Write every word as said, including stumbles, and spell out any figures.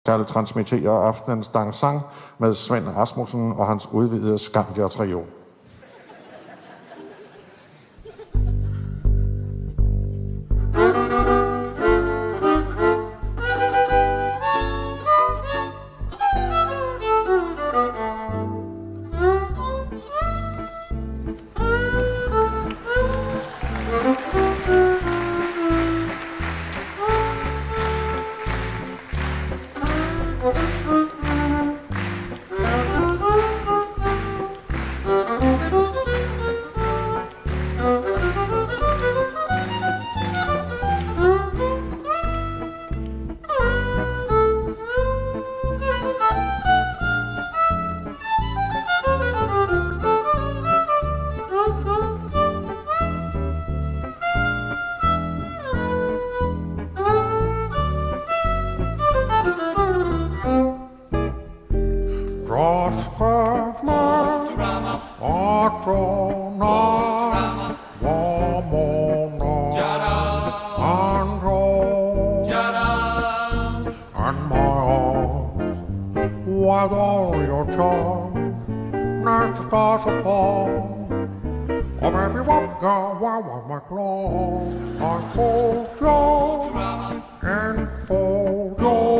skal transmittere aftenens dansang med Svend Rasmussen og hans udvidede Skandia-trio. With all your charms, not to stars above. Oh, baby, what go, why, why, my claw? I hold you and fold you.